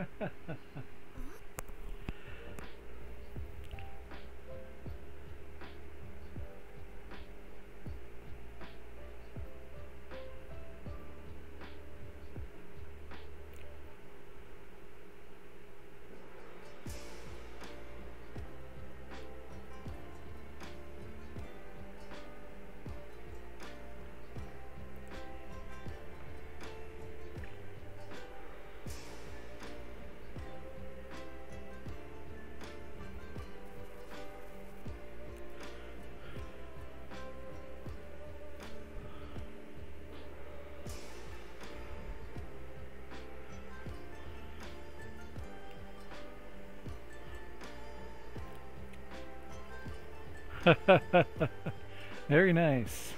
Very nice.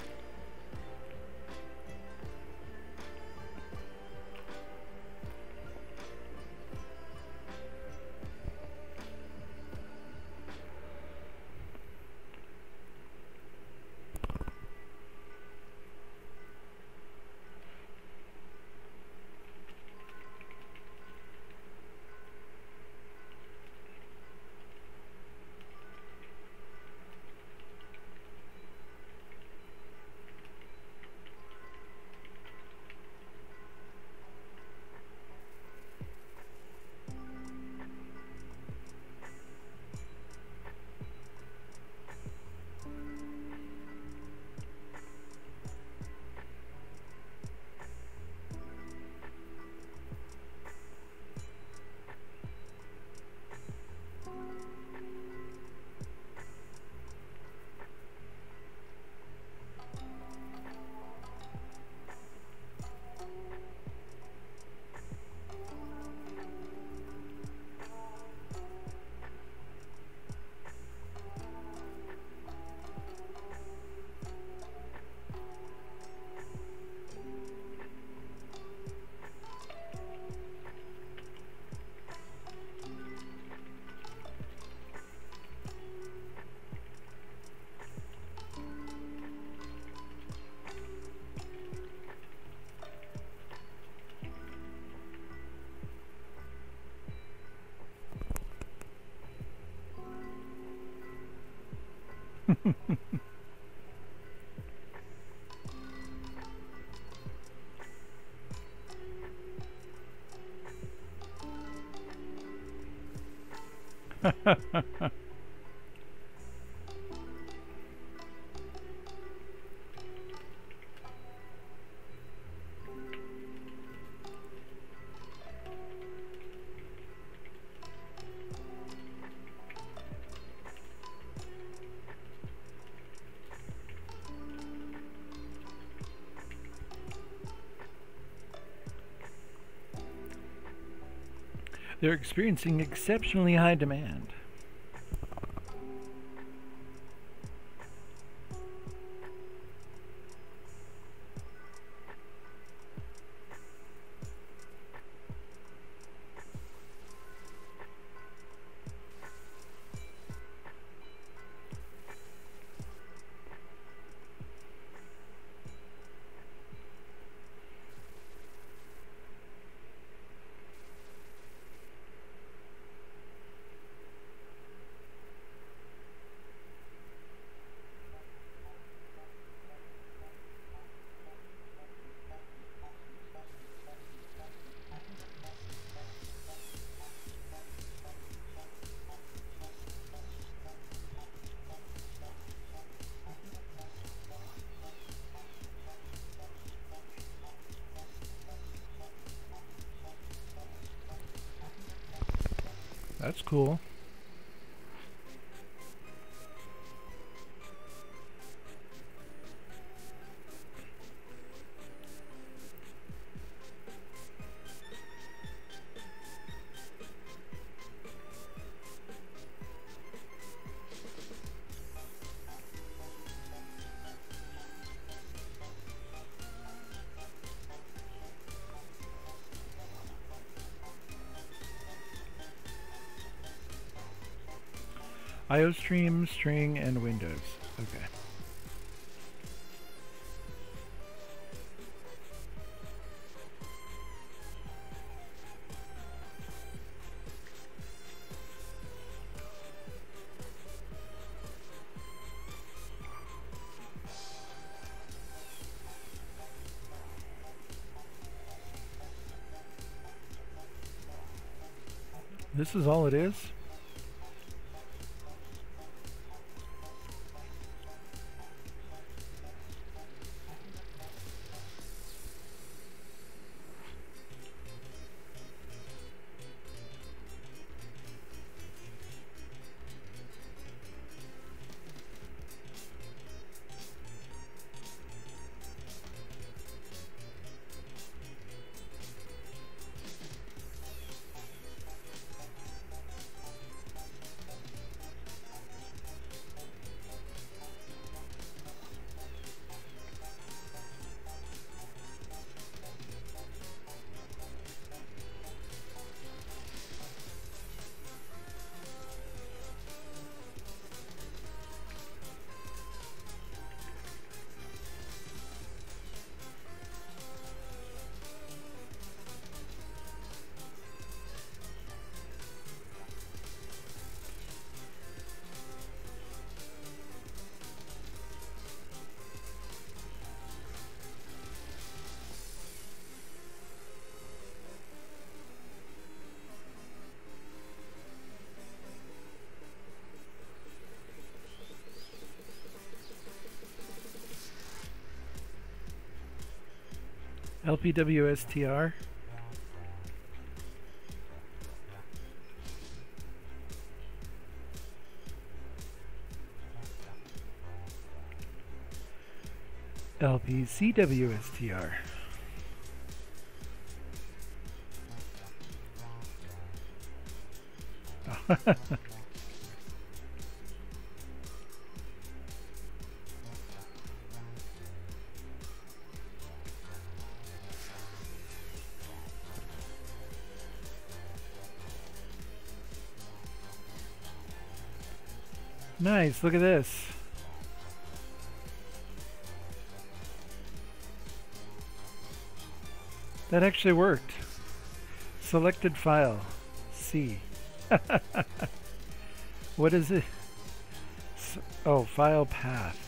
They're experiencing exceptionally high demand. That's cool. IOStream, string, and Windows. Okay. This is all it is? LPWSTR. LPCWSTR. Nice, look at this. That actually worked. Selected file, C. What is it? Oh, file path.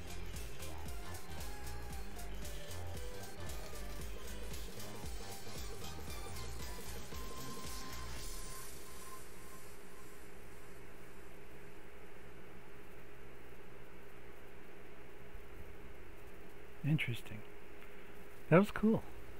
Interesting. That was cool.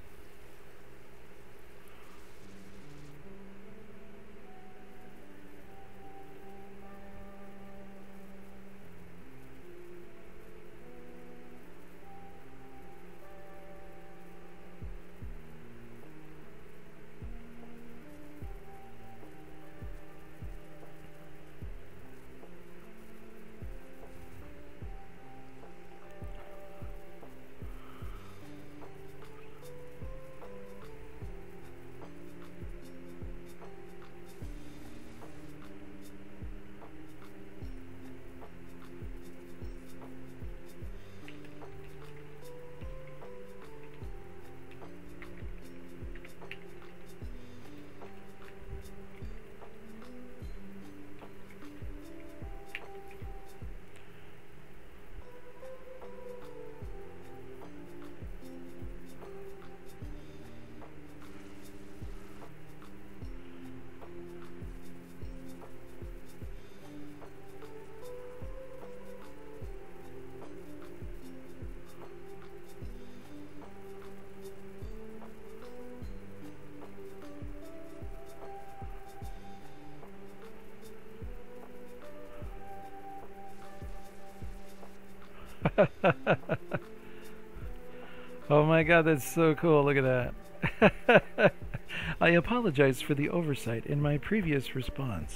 Oh my god, that's so cool. Look at that. I apologize for the oversight in my previous response.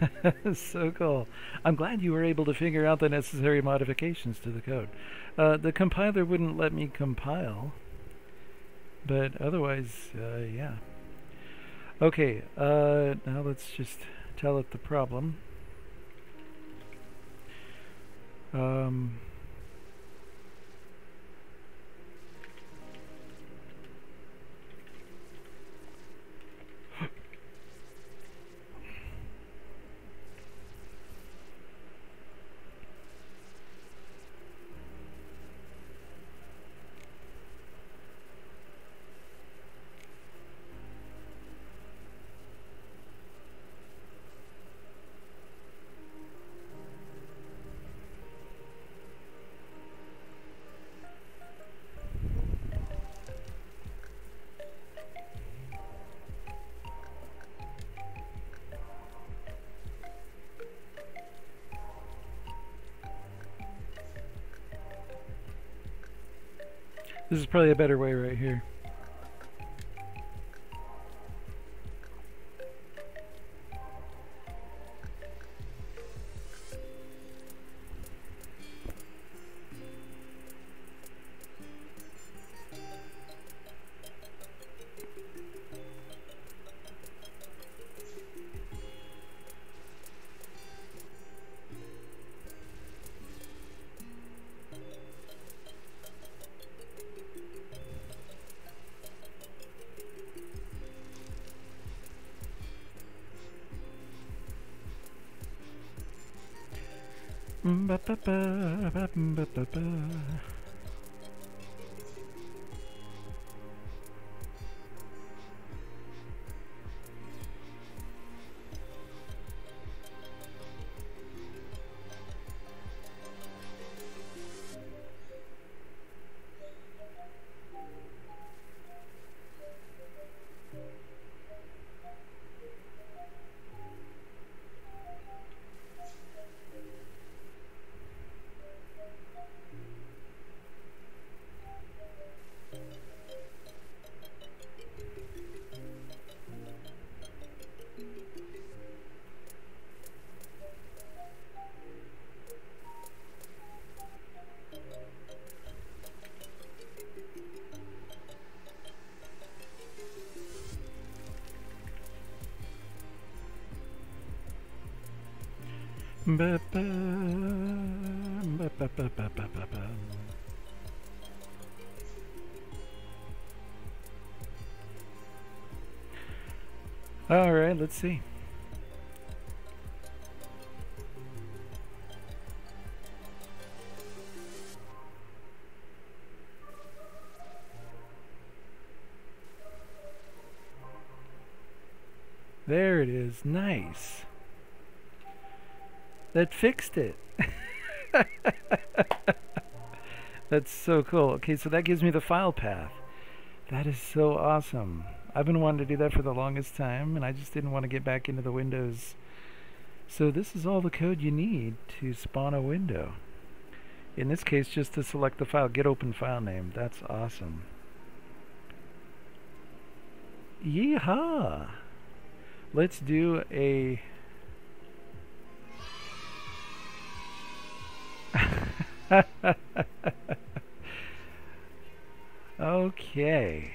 So cool. I'm glad you were able to figure out the necessary modifications to the code. The compiler wouldn't let me compile, but otherwise, yeah. Okay, now let's just tell it the problem. This is probably a better way right here. All right, let's see. There it is. Nice. That fixed it. That's so cool. Okay, so that gives me the file path. That is so awesome. I've been wanting to do that for the longest time, and I just didn't want to get back into the Windows. So this is all the code you need to spawn a window. In this case, just to select the file, get open file name. That's awesome. Yeehaw! Let's do a... Okay.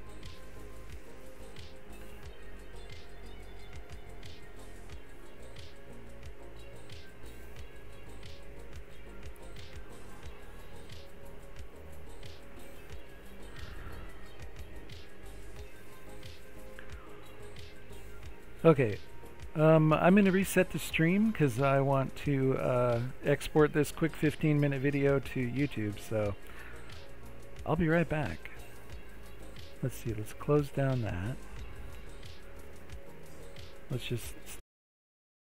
Okay, I'm going to reset the stream because I want to export this quick 15-minute video to YouTube, so I'll be right back. Let's see, let's close down that. Let's just